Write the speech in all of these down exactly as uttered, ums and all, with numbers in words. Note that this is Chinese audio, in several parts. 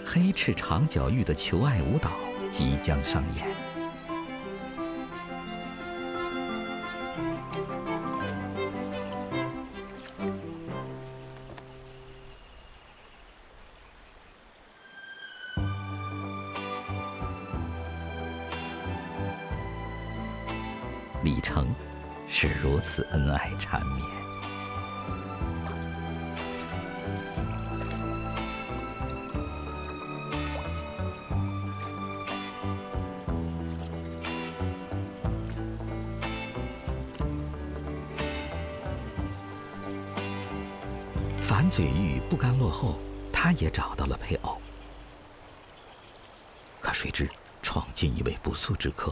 黑翅长脚鹬的求爱舞蹈即将上演。李成是如此恩爱缠绵。反嘴鹬不甘落后，他也找到了配偶。可谁知闯进一位不速之客。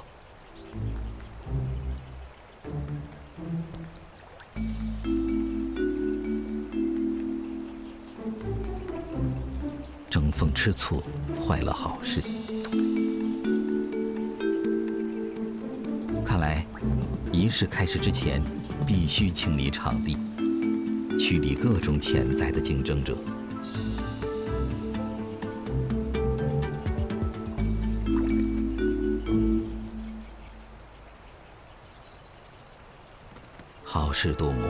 争风吃醋，坏了好事。看来，仪式开始之前，必须清理场地，驱离各种潜在的竞争者。好事多磨。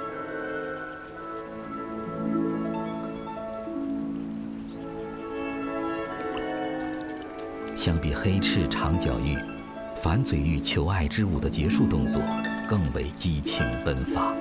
相比黑翅长脚鹬，反嘴鹬求爱之舞的结束动作更为激情奔放。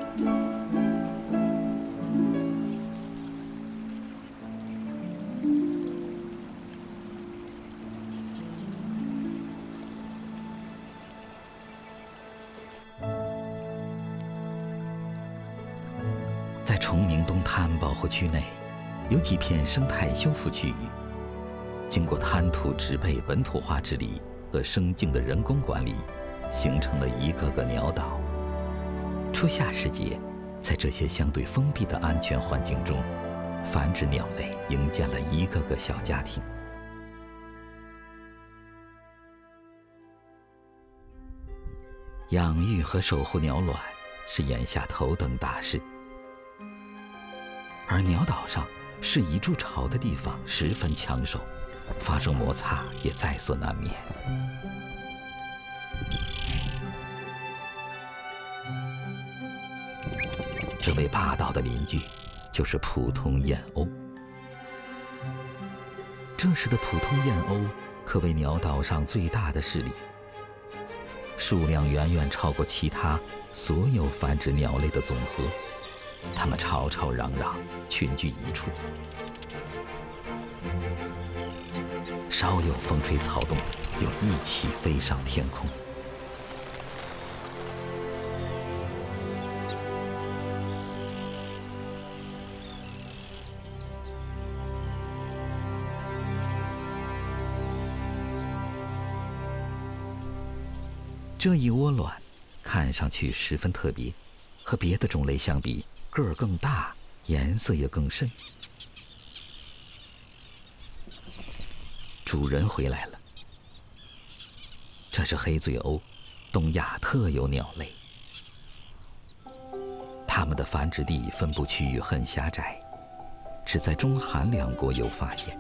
在崇明东滩保护区内，有几片生态修复区域。经过滩涂植被本土化治理和生境的人工管理，形成了一个个鸟岛。初夏时节，在这些相对封闭的安全环境中，繁殖鸟类营建了一个个小家庭。养育和守护鸟卵是眼下头等大事，而鸟岛上适宜筑巢的地方十分抢手，发生摩擦也在所难免。这位霸道的邻居就是普通燕鸥。这时的普通燕鸥可谓鸟岛上最大的势力，数量远远超过其他所有繁殖鸟类的总和。它们吵吵嚷嚷，群居一处。稍有风吹草动，就一起飞上天空。这一窝卵看上去十分特别，和别的种类相比，个儿更大，颜色也更深。主人回来了。这是黑嘴鸥，东亚特有鸟类。它们的繁殖地分布区域很狭窄，只在中韩两国有发现。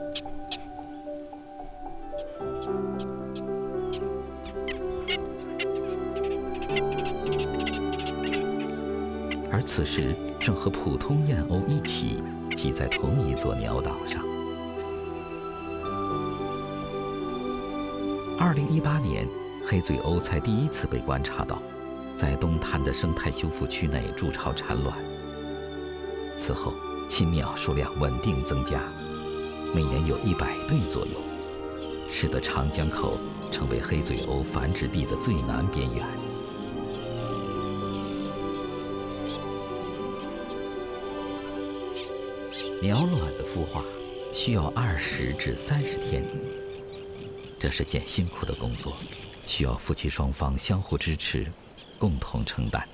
而此时正和普通燕鸥一起栖在同一座鸟岛上。二零一八年，黑嘴鸥才第一次被观察到，在东滩的生态修复区内筑巢产卵。此后，亲鸟数量稳定增加，每年有一百对左右，使得长江口成为黑嘴鸥繁殖地的最南边缘。鸟卵的孵化需要二十至三十天，这是件辛苦的工作，需要夫妻双方相互支持，共同承担。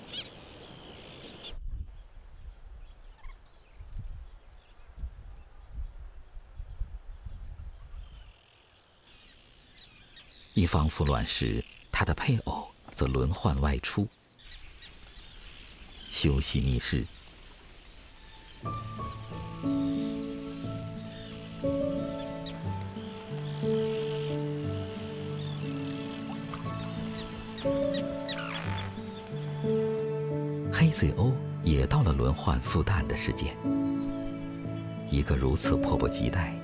一方孵卵时，它的配偶则轮换外出，休息觅食。 岁欧也到了轮换孵蛋的时间，一个如此迫不及待，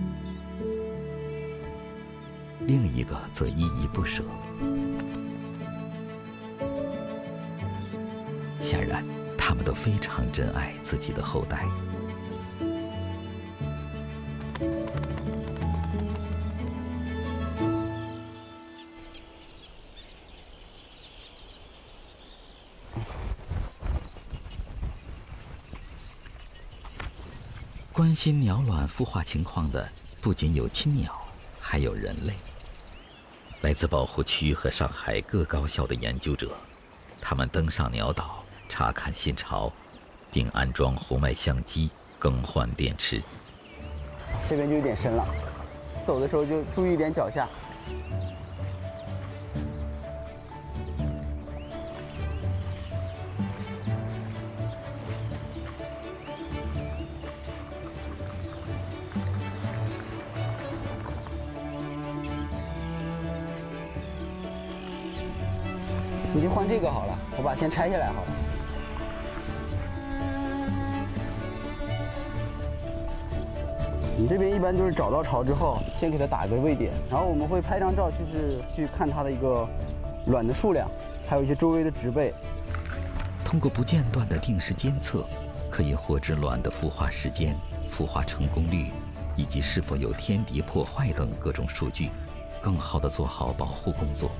另一个则依依不舍。显然，他们都非常珍爱自己的后代。关心鸟卵孵化情况的不仅有亲鸟，还有人类。来自保护区和上海各高校的研究者，他们登上鸟岛查看新巢，并安装红外相机，更换电池。 这边就有点深了，走的时候就注意一点脚下。你就换这个好了，我把先拆下来好了。你这边一般就是找到巢之后，先给它打个位点，然后我们会拍张照，就是去看它的一个卵的数量，还有一些周围的植被。 通过不间断的定时监测，可以获知卵的孵化时间、孵化成功率，以及是否有天敌破坏等各种数据，更好地做好保护工作。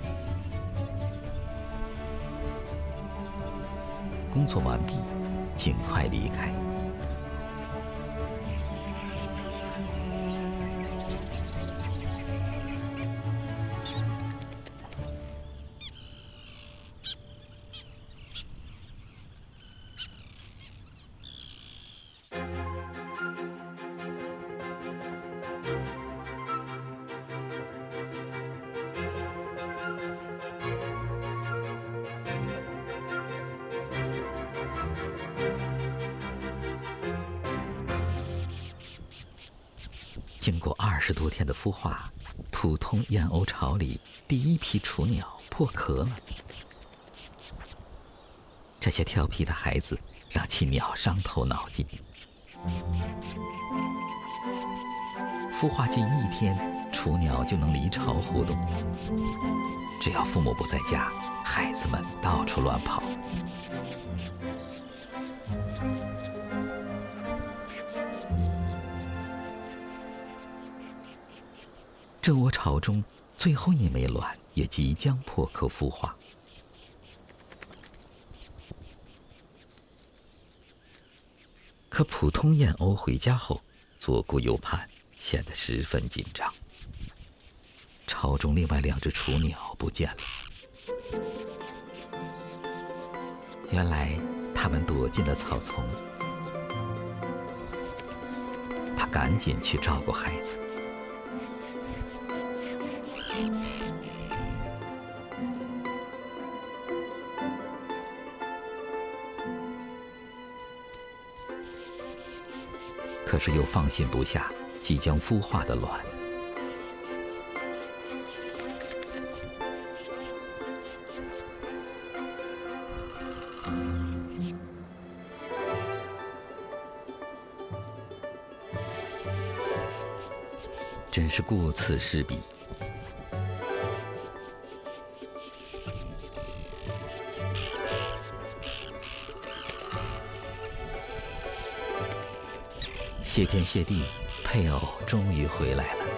工作完毕，尽快离开。经过二十多天的孵化，普通燕鸥巢里第一批雏鸟破壳了。这些调皮的孩子让其鸟伤透脑筋。孵化近一天，雏鸟就能离巢活动。只要父母不在家，孩子们到处乱跑。这窝巢中最后一枚卵也即将破壳孵化。可普通燕鸥回家后，左顾右盼，显得十分紧张。巢中另外两只雏鸟不见了，原来它们躲进了草丛。他赶紧去照顾孩子。可是又放心不下即将孵化的卵。真是顾此失彼。谢天谢地，配偶终于回来了。